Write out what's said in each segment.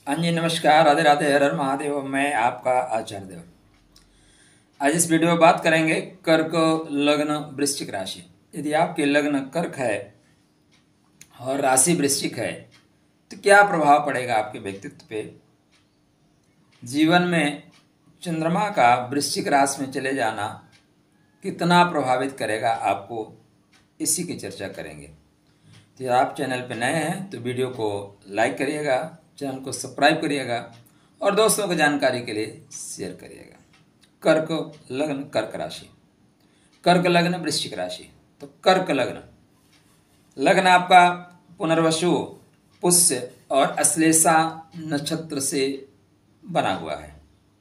हाँ जी, नमस्कार, राधे राधे, हर हर महादेव। मैं आपका आचार्य देव। आज इस वीडियो में बात करेंगे कर्क लग्न वृश्चिक राशि। यदि आपके लग्न कर्क है और राशि वृश्चिक है तो क्या प्रभाव पड़ेगा आपके व्यक्तित्व पे। जीवन में चंद्रमा का वृश्चिक राशि में चले जाना कितना प्रभावित करेगा आपको, इसी की चर्चा करेंगे। तो आप चैनल पर नए हैं तो वीडियो को लाइक करिएगा, चैनल को सब्सक्राइब करिएगा और दोस्तों को जानकारी के लिए शेयर करिएगा। कर्क लग्न कर्क राशि, कर्क लग्न वृश्चिक राशि। तो कर्क लग्न, लग्न आपका पुनर्वसु, पुष्य और अश्लेषा नक्षत्र से बना हुआ है।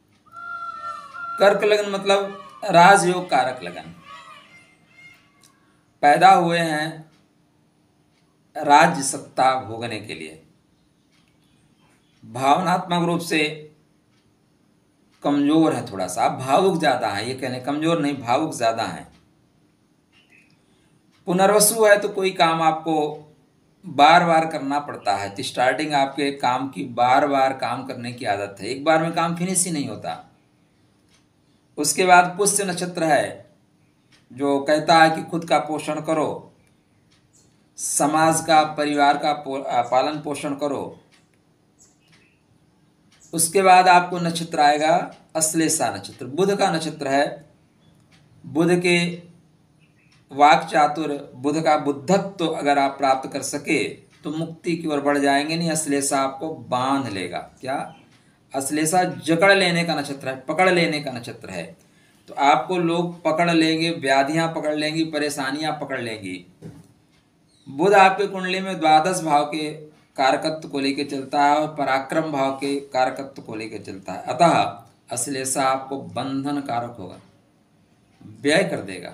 कर्क लग्न मतलब राजयोग कारक लगन। पैदा हुए हैं राज्य सत्ता भोगने के लिए। भावनात्मक रूप से कमजोर है, थोड़ा सा भावुक ज्यादा है। ये कहने कमजोर नहीं, भावुक ज्यादा है। पुनर्वसु है तो कोई काम आपको बार बार करना पड़ता है। तो स्टार्टिंग आपके काम की बार बार काम करने की आदत है, एक बार में काम फिनिश ही नहीं होता। उसके बाद पुष्य नक्षत्र है जो कहता है कि खुद का पोषण करो, समाज का, परिवार का पालन पोषण करो। उसके बाद आपको नक्षत्र आएगा अश्लेषा नक्षत्र, बुध का नक्षत्र है। बुध के वाक चातुर, बुध का बुद्धत्व तो अगर आप प्राप्त कर सके तो मुक्ति की ओर बढ़ जाएंगे। नहीं, अश्लेषा आपको बांध लेगा। क्या? अश्लेषा जकड़ लेने का नक्षत्र है, पकड़ लेने का नक्षत्र है। तो आपको लोग पकड़ लेंगे, व्याधियां पकड़ लेंगी, परेशानियां पकड़ लेंगी। बुध आपके कुंडली में द्वादश भाव के कारकत्व को लेकर चलता है और पराक्रम भाव के कारकत्व को लेकर चलता है। अतः अश्लेषा आपको बंधन कारक होगा, व्यय कर देगा।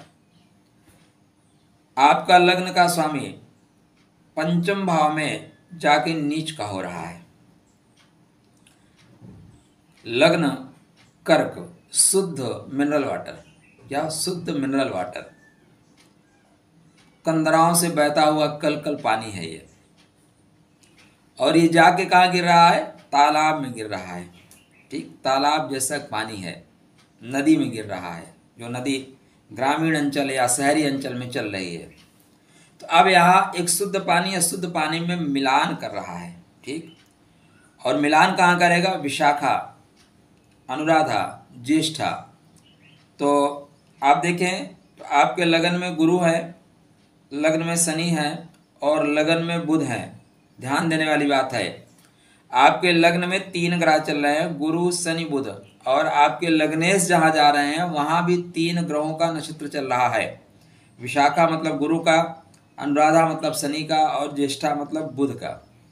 आपका लग्न का स्वामी पंचम भाव में जाके नीच का हो रहा है। लग्न कर्क, शुद्ध मिनरल वाटर, या शुद्ध मिनरल वाटर, कंदराओं से बहता हुआ कल कल पानी है ये। और ये जाके कहाँ गिर रहा है? तालाब में गिर रहा है। ठीक, तालाब जैसा पानी है, नदी में गिर रहा है। जो नदी ग्रामीण अंचल या शहरी अंचल में चल रही है। तो अब यहाँ एक शुद्ध पानी अशुद्ध पानी में मिलान कर रहा है। ठीक, और मिलान कहाँ करेगा? विशाखा, अनुराधा, ज्येष्ठा। तो आप देखें तो आपके लगन में गुरु है, लग्न में शनि है और लगन में बुध है। ध्यान देने वाली बात है, आपके लग्न में 3 ग्रह चल रहे हैं, गुरु शनि बुध। और आपके लग्नेश जहां जा रहे हैं वहां भी 3 ग्रहों का नक्षत्र चल रहा है। विशाखा मतलब गुरु का, अनुराधा मतलब शनि का और ज्येष्ठा मतलब बुध का।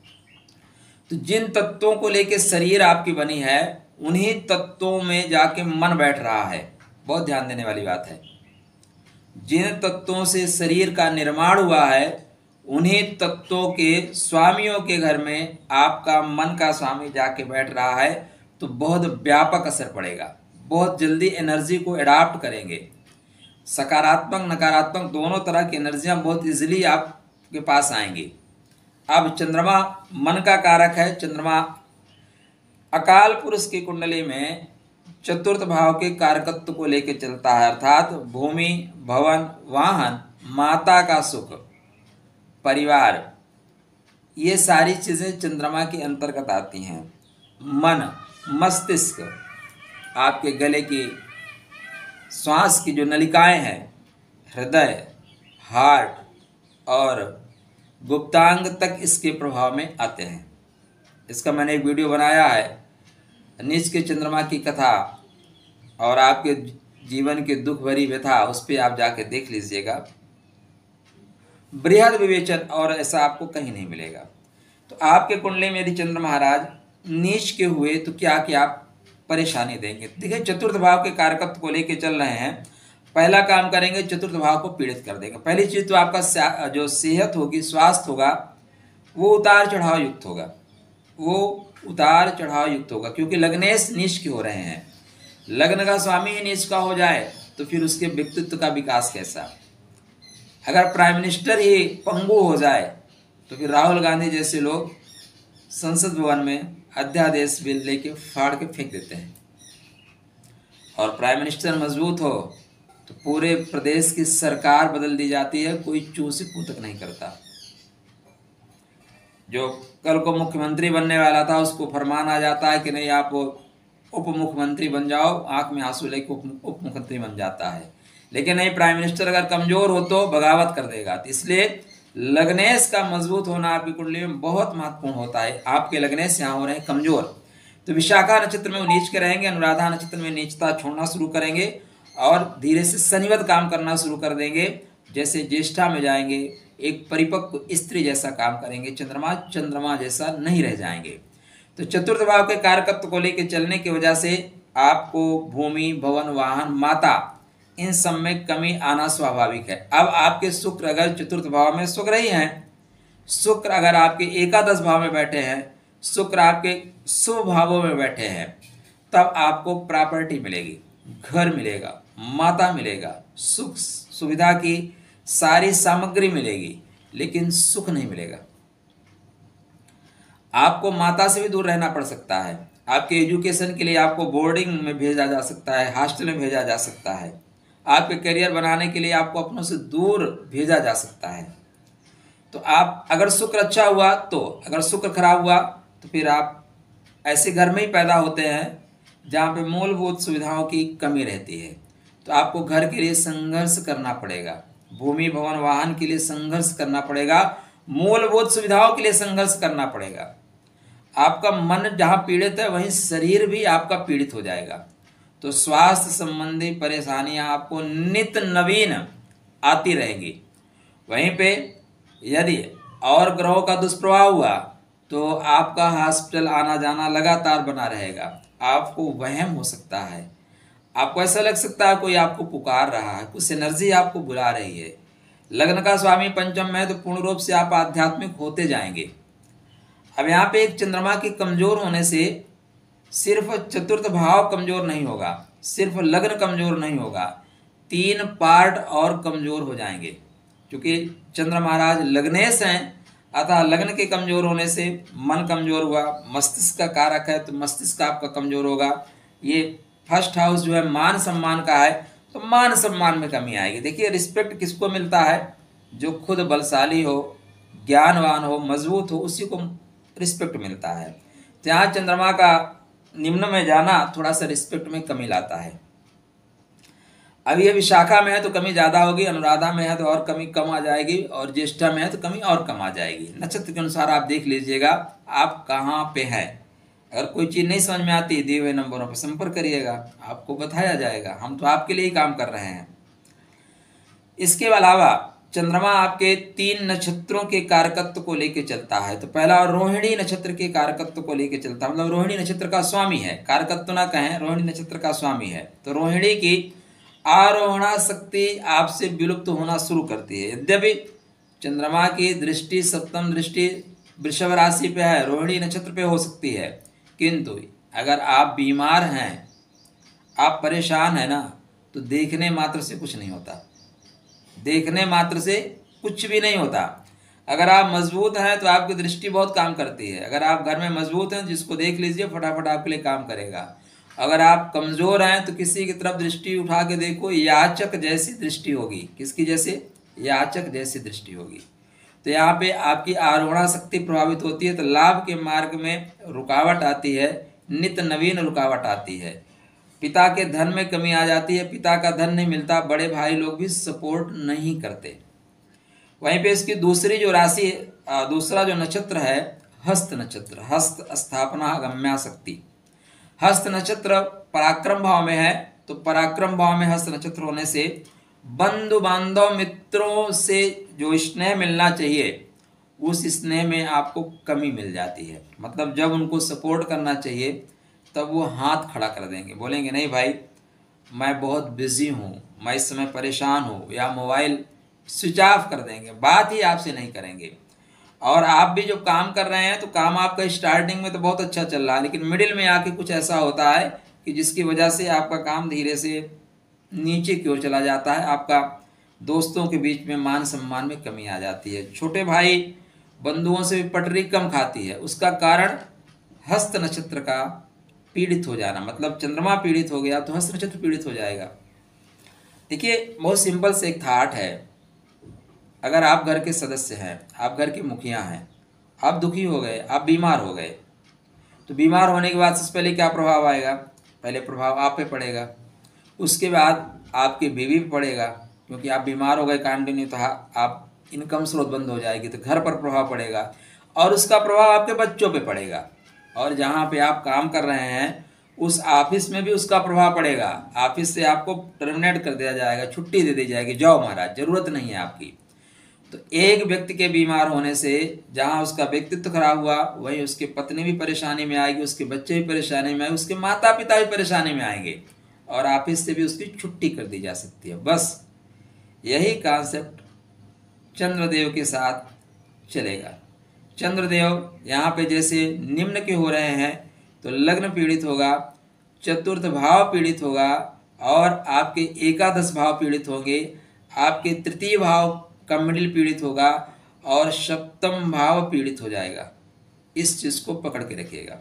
तो जिन तत्वों को लेकर शरीर आपकी बनी है उन्हीं तत्वों में जाके मन बैठ रहा है। बहुत ध्यान देने वाली बात है। जिन तत्वों से शरीर का निर्माण हुआ है उन्हीं तत्वों के स्वामियों के घर में आपका मन का स्वामी जाके बैठ रहा है। तो बहुत व्यापक असर पड़ेगा, बहुत जल्दी एनर्जी को एडाप्ट करेंगे। सकारात्मक नकारात्मक दोनों तरह की एनर्जियां बहुत इजीली आपके पास आएंगी। अब चंद्रमा मन का कारक है। चंद्रमा अकाल पुरुष की कुंडली में चतुर्थ भाव के कारकत्व को लेकर चलता है, अर्थात भूमि, भवन, वाहन, माता का सुख, परिवार, ये सारी चीजें चंद्रमा के अंतर्गत आती हैं। मन, मस्तिष्क, आपके गले की श्वास की जो नलिकाएं हैं, हृदय, हार्ट और गुप्तांग तक इसके प्रभाव में आते हैं। इसका मैंने एक वीडियो बनाया है, नीच के चंद्रमा की कथा और आपके जीवन के दुख भरी व्यथा, उस पर आप जाके देख लीजिएगा। बृहद विवेचन, और ऐसा आपको कहीं नहीं मिलेगा। तो आपके कुंडली में यदि चंद्र महाराज नीच के हुए तो क्या क्या परेशानी देंगे। देखिए, चतुर्थ भाव के कारकत्व को लेके चल रहे हैं। पहला काम करेंगे, चतुर्थ भाव को पीड़ित कर देंगे। पहली चीज तो आपका जो सेहत होगी, स्वास्थ्य होगा, वो उतार चढ़ाव युक्त होगा। वो उतार चढ़ाव युक्त होगा क्योंकि लग्नेश नीच के हो रहे हैं। लग्न का स्वामी ही नीच का हो जाए तो फिर उसके व्यक्तित्व का विकास कैसा। अगर प्राइम मिनिस्टर ही पंगु हो जाए तो फिर राहुल गांधी जैसे लोग संसद भवन में अध्यादेश बिल लेके फाड़ के फेंक देते हैं। और प्राइम मिनिस्टर मजबूत हो तो पूरे प्रदेश की सरकार बदल दी जाती है, कोई चूसी पूतक नहीं करता। जो कल को मुख्यमंत्री बनने वाला था उसको फरमान आ जाता है कि नहीं आप उप मुख्यमंत्री बन जाओ, आंख में आंसू लेके उप मुख्यमंत्री बन जाता है। लेकिन नहीं, प्राइम मिनिस्टर अगर कमजोर हो तो बगावत कर देगा। तो इसलिए लग्नेश का मजबूत होना आपकी कुंडली में बहुत महत्वपूर्ण होता है। आपके लग्नेश यहाँ हो रहे हैं कमजोर, तो विशाखा नक्षत्र में वो नीच के रहेंगे, अनुराधा नक्षत्र में नीचता छोड़ना शुरू करेंगे और धीरे से शनिवत काम करना शुरू कर देंगे। जैसे ज्येष्ठा में जाएंगे एक परिपक्व स्त्री जैसा काम करेंगे, चंद्रमा जैसा नहीं रह जाएंगे। तो चतुर्थ भाव के कारकत्व को लेकर चलने की वजह से आपको भूमि, भवन, वाहन, माता, इन सब में कमी आना स्वाभाविक है। अब आपके शुक्र अगर चतुर्थ भाव में शुक्र ही हैं, शुक्र अगर आपके एकादश भाव में बैठे हैं, शुक्र आपके शुभ भावों में बैठे हैं, तब आपको प्रॉपर्टी मिलेगी, घर मिलेगा, माता मिलेगा, सुख सुविधा की सारी सामग्री मिलेगी, लेकिन सुख नहीं मिलेगा। आपको माता से भी दूर रहना पड़ सकता है। आपके एजुकेशन के लिए आपको बोर्डिंग में भेजा जा सकता है, हॉस्टल में भेजा जा सकता है। आपके करियर बनाने के लिए आपको अपनों से दूर भेजा जा सकता है। तो आप अगर शुक्र अच्छा हुआ तो, अगर शुक्र खराब हुआ तो फिर आप ऐसे घर में ही पैदा होते हैं जहाँ पे मूलभूत सुविधाओं की कमी रहती है। तो आपको घर के लिए संघर्ष करना पड़ेगा, भूमि, भवन, वाहन के लिए संघर्ष करना पड़ेगा, मूलभूत सुविधाओं के लिए संघर्ष करना पड़ेगा। आपका मन जहाँ पीड़ित है वहीं शरीर भी आपका पीड़ित हो जाएगा। तो स्वास्थ्य संबंधी परेशानियां आपको नित्य नवीन आती रहेंगी। वहीं पे यदि और ग्रहों का दुष्प्रभाव हुआ तो आपका हॉस्पिटल आना जाना लगातार बना रहेगा। आपको वहम हो सकता है, आपको ऐसा लग सकता है कोई आपको पुकार रहा है, कुछ एनर्जी आपको बुला रही है। लग्न का स्वामी पंचम में, तो पूर्ण रूप से आप आध्यात्मिक होते जाएंगे। अब यहाँ पे एक चंद्रमा के कमजोर होने से सिर्फ चतुर्थ भाव कमजोर नहीं होगा, सिर्फ लग्न कमजोर नहीं होगा, 3 पार्ट और कमजोर हो जाएंगे। क्योंकि चंद्र महाराज लग्नेश हैं, अतः लग्न के कमजोर होने से मन कमजोर हुआ, मस्तिष्क का कारक है तो मस्तिष्क आपका कमजोर होगा। ये फर्स्ट हाउस जो है मान सम्मान का है, तो मान सम्मान में कमी आएगी। देखिए रिस्पेक्ट किसको मिलता है? जो खुद बलशाली हो, ज्ञानवान हो, मजबूत हो, उसी को रिस्पेक्ट मिलता है। तो यहाँ चंद्रमा का निम्न में जाना थोड़ा सा रिस्पेक्ट में कमी लाता है। अब ये विशाखा में है तो कमी ज़्यादा होगी, अनुराधा में है तो और कमी कम आ जाएगी, और ज्येष्ठा में है तो कमी और कम आ जाएगी। नक्षत्र के अनुसार आप देख लीजिएगा आप कहाँ पे हैं। अगर कोई चीज़ नहीं समझ में आती, दिए हुए नंबरों पर संपर्क करिएगा, आपको बताया जाएगा। हम तो आपके लिए ही काम कर रहे हैं। इसके अलावा चंद्रमा आपके 3 नक्षत्रों के कारकत्व को लेकर चलता है। तो पहला रोहिणी नक्षत्र के कारकत्व को लेकर चलता है, मतलब रोहिणी नक्षत्र का स्वामी है, कारकत्व ना कहें, रोहिणी नक्षत्र का स्वामी है। तो रोहिणी की आरोहणा शक्ति आपसे विलुप्त होना शुरू करती है। यद्यपि चंद्रमा की दृष्टि, सप्तम दृष्टि वृषभ राशि पे है, रोहिणी नक्षत्र पे हो सकती है, किंतु अगर आप बीमार हैं, आप परेशान हैं ना, तो देखने मात्र से कुछ नहीं होता, देखने मात्र से कुछ भी नहीं होता। अगर आप मजबूत हैं तो आपकी दृष्टि बहुत काम करती है। अगर आप घर में मजबूत हैं, जिसको देख लीजिए फटाफट आपके लिए काम करेगा। अगर आप कमजोर हैं तो किसी की तरफ दृष्टि उठा के देखो, याचक जैसी दृष्टि होगी। किसकी जैसे? याचक जैसी दृष्टि होगी। तो यहाँ पे आपकी आरोहणा शक्ति प्रभावित होती है, तो लाभ के मार्ग में रुकावट आती है, नित्य नवीन रुकावट आती है। पिता के धन में कमी आ जाती है, पिता का धन नहीं मिलता, बड़े भाई लोग भी सपोर्ट नहीं करते। वहीं पे इसकी दूसरी जो राशि, दूसरा जो नक्षत्र है हस्त नक्षत्र, हस्त स्थापना अगम्या शक्ति। हस्त नक्षत्र पराक्रम भाव में है, तो पराक्रम भाव में हस्त नक्षत्र होने से बंधु बांधव मित्रों से जो स्नेह मिलना चाहिए, उस स्नेह में आपको कमी मिल जाती है। मतलब जब उनको सपोर्ट करना चाहिए तब वो हाथ खड़ा कर देंगे, बोलेंगे नहीं भाई मैं बहुत बिजी हूँ, मैं इस समय परेशान हूँ, या मोबाइल स्विच ऑफ कर देंगे, बात ही आपसे नहीं करेंगे। और आप भी जो काम कर रहे हैं तो काम आपका स्टार्टिंग में तो बहुत अच्छा चल रहा है, लेकिन मिडिल में आके कुछ ऐसा होता है कि जिसकी वजह से आपका काम धीरे से नीचे की ओर चला जाता है। आपका दोस्तों के बीच में मान सम्मान में कमी आ जाती है। छोटे भाई बंधुओं से भी पटरी कम खाती है। उसका कारण हस्त नक्षत्र का पीड़ित हो जाना, मतलब चंद्रमा पीड़ित हो गया तो हस्त नक्षत्र पीड़ित हो जाएगा। देखिए बहुत सिंपल से एक थाट है। अगर आप घर के सदस्य हैं, आप घर के मुखिया हैं, आप दुखी हो गए, आप बीमार हो गए, तो बीमार होने के बाद सबसे पहले क्या प्रभाव आएगा? पहले प्रभाव आप पे पड़ेगा, उसके बाद आपके बीवी पे पड़ेगा, क्योंकि आप बीमार हो गए कंटिन्यू तो आप इनकम स्रोत बंद हो जाएगी तो घर पर प्रभाव पड़ेगा, और उसका प्रभाव आपके बच्चों पे पड़ेगा, और जहाँ पे आप काम कर रहे हैं उस ऑफिस में भी उसका प्रभाव पड़ेगा। ऑफिस से आपको टर्मिनेट कर दिया जाएगा, छुट्टी दे दी जाएगी, जाओ महाराज ज़रूरत नहीं है आपकी। तो एक व्यक्ति के बीमार होने से जहाँ उसका व्यक्तित्व खराब हुआ, वहीं उसकी पत्नी भी परेशानी में आएगी, उसके बच्चे भी परेशानी में आएंगे, उसके माता पिता भी परेशानी में आएंगे, और ऑफिस से भी उसकी छुट्टी कर दी जा सकती है। बस यही कॉन्सेप्ट चंद्रदेव के साथ चलेगा। चंद्रदेव यहाँ पे जैसे निम्न के हो रहे हैं तो लग्न पीड़ित होगा, चतुर्थ भाव पीड़ित होगा, और आपके एकादश भाव पीड़ित होंगे, आपके तृतीय भाव का मिडिल पीड़ित होगा, और सप्तम भाव पीड़ित हो जाएगा। इस चीज को पकड़ के रखिएगा।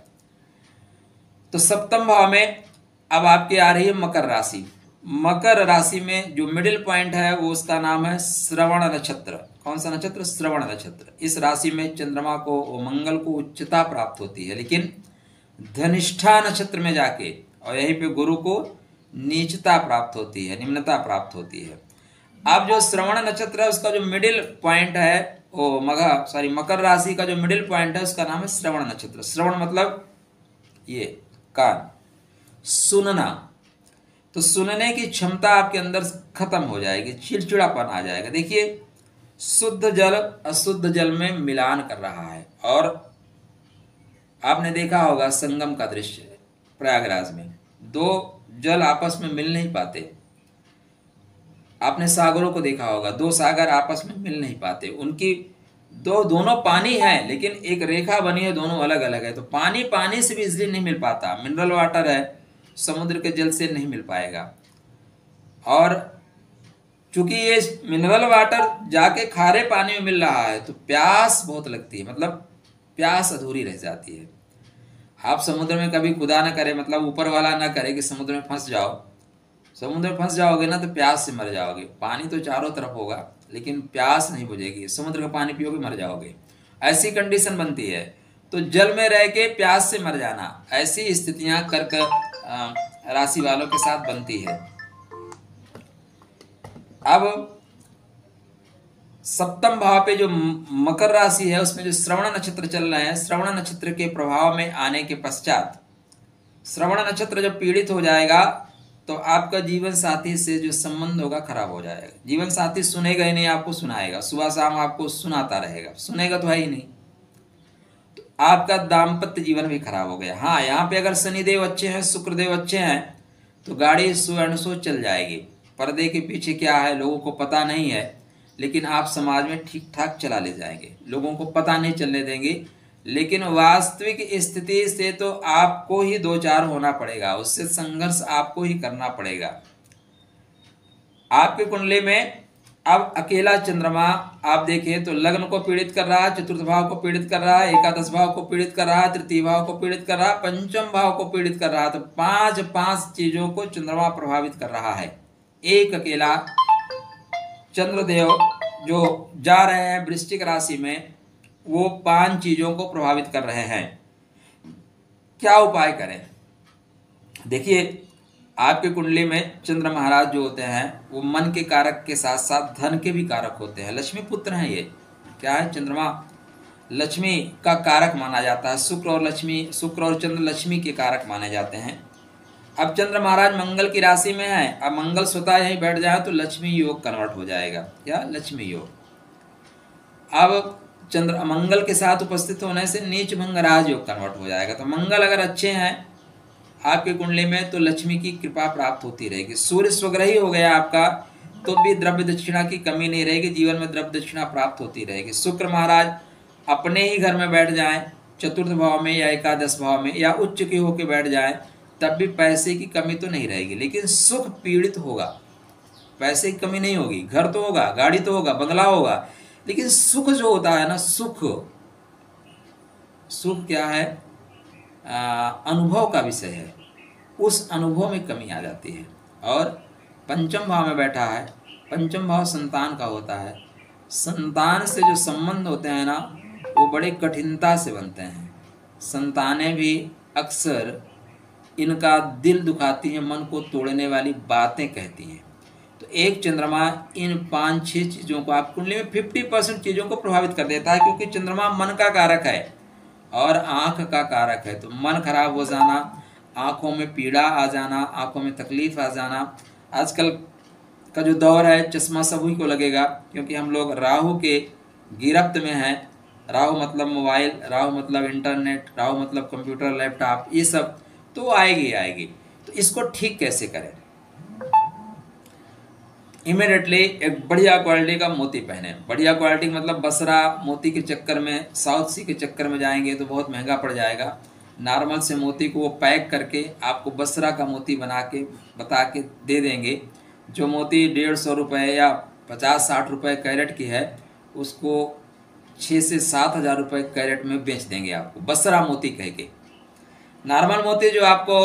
तो सप्तम भाव में अब आपके आ रही है मकर राशि। मकर राशि में जो मिडिल पॉइंट है वो उसका नाम है श्रवण नक्षत्र। कौन सा नक्षत्र? श्रवण नक्षत्र। इस राशि में चंद्रमा को, मंगल को उच्चता प्राप्त होती है, लेकिन धनिष्ठा नक्षत्र में जाके, और यहीं पे गुरु को नीचता प्राप्त होती है, निम्नता प्राप्त होती है। अब जो श्रवण नक्षत्र है उसका जो मिडिल पॉइंट है वो मकर राशि का जो मिडिल पॉइंट है उसका नाम है श्रवण नक्षत्र। श्रवण मतलब ये कान, सुनना। तो सुनने की क्षमता आपके अंदर खत्म हो जाएगी, चिड़चिड़ापन आ जाएगा। देखिए शुद्ध जल अशुद्ध जल में मिलान कर रहा है, और आपने देखा होगा संगम का दृश्य प्रयागराज में, दो जल आपस में मिल नहीं पाते। आपने सागरों को देखा होगा, दो सागर आपस में मिल नहीं पाते, उनकी दोनों पानी है लेकिन एक रेखा बनी है, दोनों अलग अलग है। तो पानी पानी से भी इसलिए नहीं मिल पाता, मिनरल वाटर है, समुद्र के जल से नहीं मिल पाएगा। और चूंकि ये मिनरल वाटर जाके खारे पानी में मिल रहा है तो प्यास बहुत लगती है, मतलब प्यास अधूरी रह जाती है। आप समुद्र में कभी खुदा ना करे, मतलब ऊपर वाला ना करे कि समुद्र में फंस जाओ, समुद्र में फंस जाओगे ना तो प्यास से मर जाओगे। पानी तो चारों तरफ होगा लेकिन प्यास नहीं बुझेगी, समुद्र का पानी पियोगे मर जाओगे, ऐसी कंडीशन बनती है। तो जल में रह के प्यास से मर जाना, ऐसी स्थितियां कर्क राशि वालों के साथ बनती है। अब सप्तम भाव पे जो मकर राशि है उसमें जो श्रवण नक्षत्र चल रहे हैं, श्रवण नक्षत्र के प्रभाव में आने के पश्चात श्रवण नक्षत्र जब पीड़ित हो जाएगा तो आपका जीवन साथी से जो संबंध होगा खराब हो जाएगा। जीवन साथी सुनेगा ही नहीं, आपको सुनाएगा, सुबह शाम आपको सुनाता रहेगा, सुनेगा तो है ही नहीं। तो आपका दाम्पत्य जीवन भी खराब हो गया। हाँ, यहाँ पे अगर शनिदेव अच्छे हैं, शुक्रदेव अच्छे हैं तो गाड़ी सो चल जाएगी। पर्दे के पीछे क्या है लोगों को पता नहीं है, लेकिन आप समाज में ठीक ठाक चला ले जाएंगे, लोगों को पता नहीं चलने देंगे। लेकिन वास्तविक स्थिति से तो आपको ही दो चार होना पड़ेगा, उससे संघर्ष आपको ही करना पड़ेगा। आपकी कुंडली में अब अकेला चंद्रमा आप देखें तो लग्न को पीड़ित कर रहा है, चतुर्थ भाव को पीड़ित कर रहा है, एकादश भाव को पीड़ित कर रहा है, तृतीय भाव को पीड़ित कर रहा है, पंचम भाव को पीड़ित कर रहा है। तो पांच चीजों को चंद्रमा प्रभावित कर रहा है। एक अकेला चंद्रदेव जो जा रहे हैं वृश्चिक राशि में, वो 5 चीजों को प्रभावित कर रहे हैं। क्या उपाय करें? देखिए आपकी कुंडली में चंद्र महाराज जो होते हैं वो मन के कारक के साथ साथ धन के भी कारक होते हैं, लक्ष्मी पुत्र हैं। ये क्या है? चंद्रमा लक्ष्मी का कारक माना जाता है। शुक्र और चंद्र लक्ष्मी के कारक माने जाते हैं। अब चंद्र महाराज मंगल की राशि में है, अब मंगल स्वतः यहीं बैठ जाए तो लक्ष्मी योग कन्वर्ट हो जाएगा। क्या? लक्ष्मी योग। अब चंद्र मंगल के साथ उपस्थित होने से नीच भंग राज योग कन्वर्ट हो जाएगा। तो मंगल अगर अच्छे हैं आपकी कुंडली में तो लक्ष्मी की कृपा प्राप्त होती रहेगी। सूर्य स्वग्रही हो गया आपका तो भी द्रव्य दक्षिणा की कमी नहीं रहेगी, जीवन में द्रव्य दक्षिणा प्राप्त होती रहेगी। शुक्र महाराज अपने ही घर में बैठ जाएं, चतुर्थ भाव में या एकादश भाव में, या उच्च के होकर बैठ जाएं, तब भी पैसे की कमी तो नहीं रहेगी, लेकिन सुख पीड़ित होगा। पैसे की कमी नहीं होगी, घर तो होगा, गाड़ी तो होगा, बंगला होगा, लेकिन सुख जो होता है ना, सुख सुख क्या है, अनुभव का विषय है, उस अनुभव में कमी आ जाती है। और पंचम भाव में बैठा है, पंचम भाव संतान का होता है। संतान से जो संबंध होते हैं ना, वो बड़े कठिनता से बनते हैं। संतानें भी अक्सर इनका दिल दुखाती हैं, मन को तोड़ने वाली बातें कहती हैं। तो एक चंद्रमा इन 5-6 चीज़ों को, आप कुंडली में 50% चीज़ों को प्रभावित कर देता है, क्योंकि चंद्रमा मन का कारक है और आँख का कारक है। तो मन खराब हो जाना, आँखों में पीड़ा आ जाना, आँखों में तकलीफ आ जाना। आजकल का जो दौर है, चश्मा सभी को लगेगा, क्योंकि हम लोग राहु के गिरफ्त में हैं। राहु मतलब मोबाइल, राहु मतलब इंटरनेट, राहु मतलब कंप्यूटर, लैपटॉप, ये सब तो आएगी। तो इसको ठीक कैसे करें? इमीडिएटली एक बढ़िया क्वालिटी का मोती पहने। बढ़िया क्वालिटी मतलब बसरा मोती के चक्कर में, साउथ सी के चक्कर में जाएंगे तो बहुत महंगा पड़ जाएगा। नॉर्मल से मोती को वो पैक करके आपको बसरा का मोती बना के बता के दे देंगे। जो मोती 150 रुपये या 50-60 रुपये कैरेट की है, उसको 6 से 7 हज़ार रुपये कैरेट में बेच देंगे आपको, बसरा मोती कह के। नॉर्मल मोती जो आपको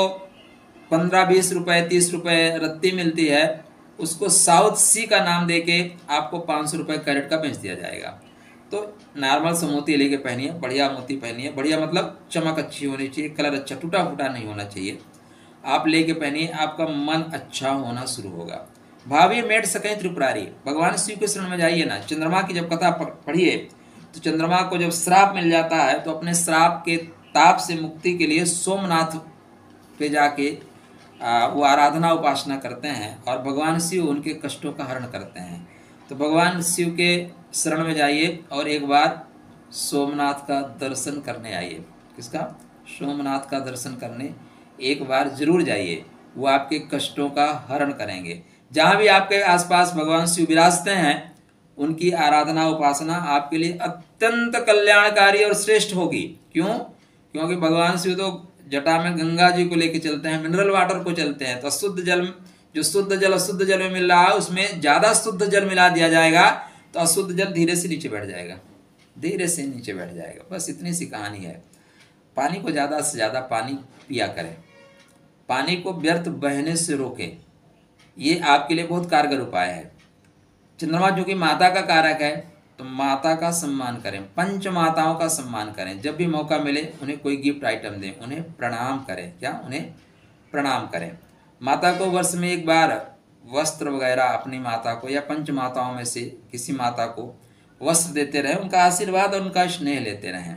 15-20 रुपये 30 रुपये रत्ती मिलती है, उसको साउथ सी का नाम देके आपको 500 रुपये कैरेट का बेच दिया जाएगा। तो नॉर्मल से मोती लेके पहनिए, बढ़िया मोती पहनिए। बढ़िया मतलब चमक अच्छी होनी चाहिए, कलर अच्छा, टूटा फूटा नहीं होना चाहिए। आप लेके पहनिए, आपका मन अच्छा होना शुरू होगा। भावी मेट सकें त्रिपुरारी, भगवान शिव के शरण में जाइए ना। चंद्रमा की जब कथा पढ़िए तो चंद्रमा को जब श्राप मिल जाता है तो अपने श्राप के ताप से मुक्ति के लिए सोमनाथ पे जाके वो आराधना उपासना करते हैं और भगवान शिव उनके कष्टों का हरण करते हैं। तो भगवान शिव के शरण में जाइए और एक बार सोमनाथ का दर्शन करने आइए। किसका? सोमनाथ का दर्शन करने एक बार जरूर जाइए, वो आपके कष्टों का हरण करेंगे। जहाँ भी आपके आसपास भगवान शिव विराजते हैं, उनकी आराधना उपासना आपके लिए अत्यंत कल्याणकारी और श्रेष्ठ होगी। क्यों? क्योंकि भगवान शिव तो जटा में गंगा जी को लेके चलते हैं, मिनरल वाटर को चलते हैं। तो शुद्ध जल, जो शुद्ध जल अशुद्ध जल में मिल रहा है, उसमें ज़्यादा शुद्ध जल मिला दिया जाएगा तो अशुद्ध जल धीरे से नीचे बैठ जाएगा, धीरे से नीचे बैठ जाएगा। बस इतनी सी कहानी है। पानी को ज़्यादा से ज़्यादा पानी पिया करें, पानी को व्यर्थ बहने से रोकें, ये आपके लिए बहुत कारगर उपाय है। चंद्रमा जो कि माता का कारक है, तो माता का सम्मान करें, पंच माताओं का सम्मान करें। जब भी मौका मिले उन्हें कोई गिफ्ट आइटम दें, उन्हें प्रणाम करें। क्या? उन्हें प्रणाम करें। माता को वर्ष में एक बार वस्त्र वगैरह अपनी माता को या पंच माताओं में से किसी माता को वस्त्र देते रहें, उनका आशीर्वाद और उनका स्नेह लेते रहें।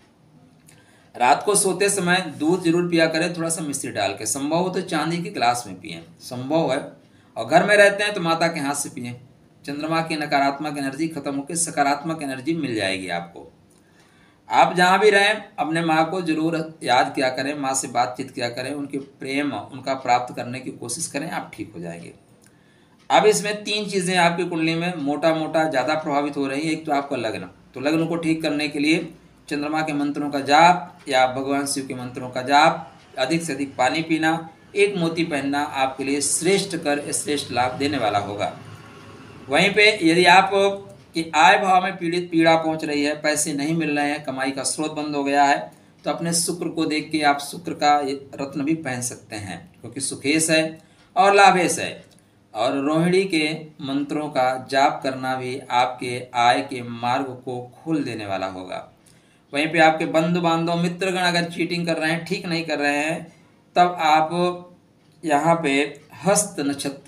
रात को सोते समय दूध जरूर पिया करें, थोड़ा सा मिश्री डाल के। संभव हो तो चांदी के गिलास में पिएं, संभव है। और घर में रहते हैं तो माता के हाथ से पिएं। चंद्रमा की नकारात्मक एनर्जी खत्म होकर सकारात्मक एनर्जी मिल जाएगी आपको। आप जहाँ भी रहें अपने माँ को जरूर याद किया करें, माँ से बातचीत किया करें, उनके प्रेम उनका प्राप्त करने की कोशिश करें, आप ठीक हो जाएंगे। अब इसमें 3 चीज़ें आपकी कुंडली में मोटा मोटा ज़्यादा प्रभावित हो रही है। एक तो आपका लग्न, तो लग्न को ठीक करने के लिए चंद्रमा के मंत्रों का जाप या भगवान शिव के मंत्रों का जाप, अधिक से अधिक पानी पीना, एक मोती पहनना आपके लिए श्रेष्ठ लाभ देने वाला होगा। वहीं पे यदि आप कि आय भाव में पीड़ा पहुंच रही है, पैसे नहीं मिल रहे हैं, कमाई का स्रोत बंद हो गया है, तो अपने शुक्र को देख के आप शुक्र का रत्न भी पहन सकते हैं, क्योंकि सुखेश है और लाभेश है। और रोहिणी के मंत्रों का जाप करना भी आपके आय के मार्ग को खोल देने वाला होगा। वहीं पे आपके बंधु बांधव मित्रगण अगर चीटिंग कर रहे हैं, ठीक नहीं कर रहे हैं, तब आप यहाँ पे हस्त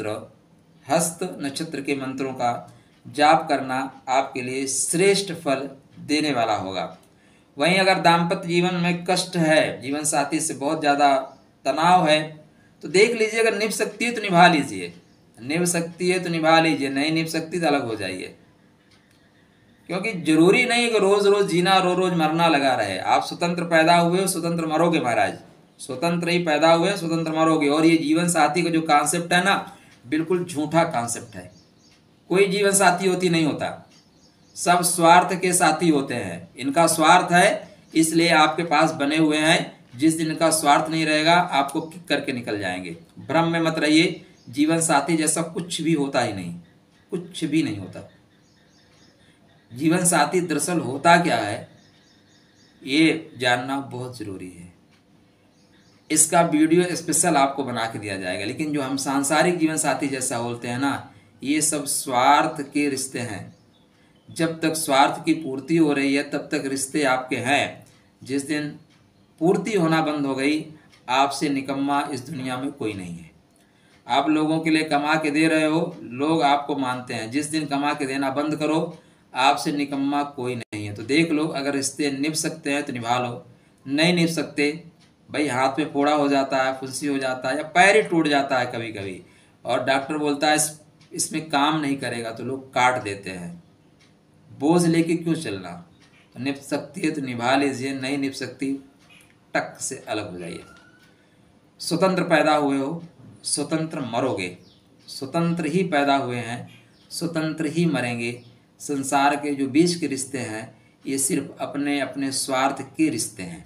नक्षत्र के मंत्रों का जाप करना आपके लिए श्रेष्ठ फल देने वाला होगा। वहीं अगर दाम्पत्य जीवन में कष्ट है, जीवन साथी से बहुत ज़्यादा तनाव है, तो देख लीजिए, अगर निभ सकती है तो निभा लीजिए, निभ सकती है तो निभा लीजिए, नहीं निभ सकती तो अलग हो जाइए। क्योंकि जरूरी नहीं कि रोज रोज जीना, रोज मरना लगा रहे। आप स्वतंत्र पैदा हुए हो, स्वतंत्र मरोगे महाराज, स्वतंत्र ही पैदा हुए, स्वतंत्र मरोगे। और ये जीवन साथी का जो कॉन्सेप्ट है ना, बिल्कुल झूठा कॉन्सेप्ट है। कोई जीवन साथी होती नहीं होता, सब स्वार्थ के साथी होते हैं। इनका स्वार्थ है इसलिए आपके पास बने हुए हैं। जिस दिन इनका स्वार्थ नहीं रहेगा आपको किक करके निकल जाएंगे। भ्रम में मत रहिए, जीवन साथी जैसा कुछ भी होता ही नहीं, कुछ भी नहीं होता। जीवन साथी दरअसल होता क्या है, ये जानना बहुत ज़रूरी है। इसका वीडियो स्पेशल आपको बना के दिया जाएगा। लेकिन जो हम सांसारिक जीवन साथी जैसा बोलते हैं ना, ये सब स्वार्थ के रिश्ते हैं। जब तक स्वार्थ की पूर्ति हो रही है तब तक रिश्ते आपके हैं। जिस दिन पूर्ति होना बंद हो गई, आपसे निकम्मा इस दुनिया में कोई नहीं है। आप लोगों के लिए कमा के दे रहे हो, लोग आपको मानते हैं। जिस दिन कमा के देना बंद करो, आपसे निकम्मा कोई नहीं है। तो देख लो, अगर रिश्ते निभ सकते हैं तो निभा लो, नहीं निभ सकते भाई, हाथ में फोड़ा हो जाता है, फुंसी हो जाता है, या पैर ही टूट जाता है कभी कभी, और डॉक्टर बोलता है इसमें काम नहीं करेगा, तो लोग काट देते हैं। बोझ लेके क्यों चलना? निभ सकती है तो निभा लीजिए, नहीं निभ सकती टक से अलग हो जाइए। स्वतंत्र पैदा हुए हो, स्वतंत्र मरोगे। स्वतंत्र ही पैदा हुए हैं, स्वतंत्र ही मरेंगे। संसार के जो बीच के रिश्ते हैं, ये सिर्फ अपने अपने स्वार्थ के रिश्ते हैं।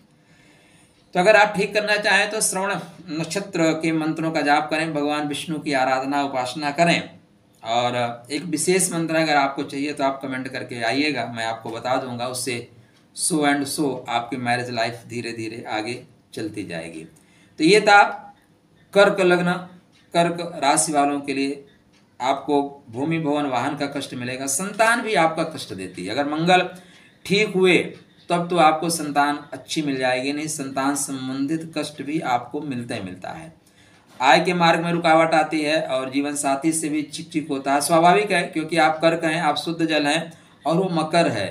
तो अगर आप ठीक करना चाहें तो श्रवण नक्षत्र के मंत्रों का जाप करें, भगवान विष्णु की आराधना उपासना करें। और एक विशेष मंत्र अगर आपको चाहिए तो आप कमेंट करके आइएगा, मैं आपको बता दूंगा। उससे सो एंड सो आपकी मैरिज लाइफ धीरे धीरे आगे चलती जाएगी। तो ये था कर्क लग्न, कर्क राशि वालों के लिए। आपको भूमि भवन वाहन का कष्ट मिलेगा, संतान भी आपका कष्ट देती है। अगर मंगल ठीक हुए तब तो आपको संतान अच्छी मिल जाएगी, नहीं संतान संबंधित कष्ट भी आपको मिलता ही मिलता है। आय के मार्ग में रुकावट आती है और जीवन साथी से भी चिक चिक होता है। स्वाभाविक है, क्योंकि आप कर्क हैं, आप शुद्ध जल हैं, और वो मकर है,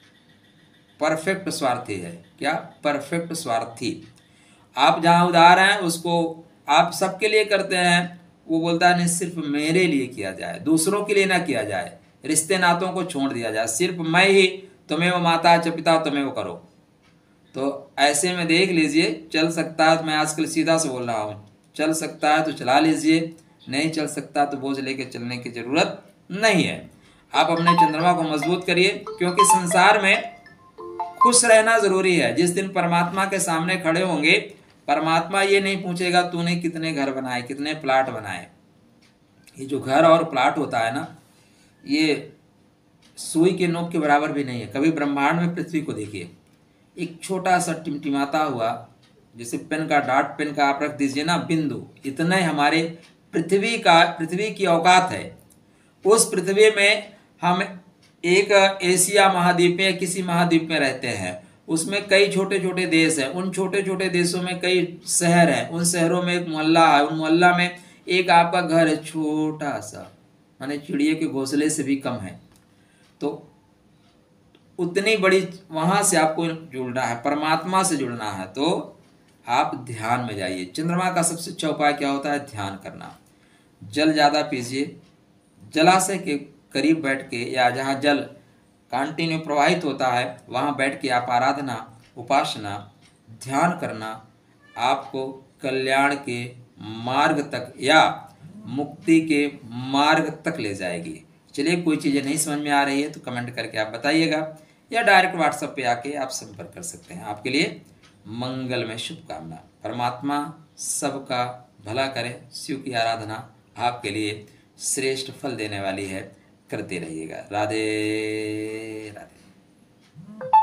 परफेक्ट स्वार्थी है। क्या? परफेक्ट स्वार्थी। आप जहाँ उदार हैं उसको आप सबके लिए करते हैं, वो बोलता है नहीं सिर्फ मेरे लिए किया जाए, दूसरों के लिए ना किया जाए, रिश्ते नातों को छोड़ दिया जाए, सिर्फ मैं ही, तुम्हें वो माता च पिता तुम्हें वो करो। तो ऐसे में देख लीजिए, चल सकता है, मैं आजकल सीधा से बोल रहा हूँ, चल सकता है तो चला लीजिए, नहीं चल सकता तो बोझ लेके चलने की जरूरत नहीं है। आप अपने चंद्रमा को मजबूत करिए, क्योंकि संसार में खुश रहना जरूरी है। जिस दिन परमात्मा के सामने खड़े होंगे, परमात्मा ये नहीं पूछेगा तूने कितने घर बनाए, कितने प्लाट बनाए। ये जो घर और प्लाट होता है ना, ये सुई के नोक के बराबर भी नहीं है। कभी ब्रह्मांड में पृथ्वी को देखिए, एक छोटा सा टिमटिमाता हुआ, जैसे पेन का डॉट, पेन का आप रख दीजिए ना बिंदु, इतना ही हमारे पृथ्वी की औकात है। उस पृथ्वी में हम एक एशिया महाद्वीप में, किसी महाद्वीप में रहते हैं, उसमें कई छोटे छोटे देश हैं, उन छोटे छोटे देशों में कई शहर हैं, उन शहरों में एक मोहल्ला है, उन मोहल्ला में एक आपका घर है छोटा सा, माने चिड़िया के घोंसले से भी कम है। तो उतनी बड़ी वहां से आपको जुड़ना है, परमात्मा से जुड़ना है, तो आप ध्यान में जाइए। चंद्रमा का सबसे अच्छा उपाय क्या होता है? ध्यान करना। जल ज़्यादा पीजिए, जलाशय के करीब बैठ के, या जहाँ जल कंटिन्यू प्रवाहित होता है वहाँ बैठ के आप आराधना, उपासना, ध्यान करना आपको कल्याण के मार्ग तक या मुक्ति के मार्ग तक ले जाएगी। चलिए, कोई चीज़ें नहीं समझ में आ रही है तो कमेंट करके आप बताइएगा, या डायरेक्ट व्हाट्सएप पे आके आप संपर्क कर सकते हैं। आपके लिए मंगल में शुभकामना। परमात्मा सबका भला करे। शिव की आराधना आपके लिए श्रेष्ठ फल देने वाली है, करते रहिएगा। राधे राधे।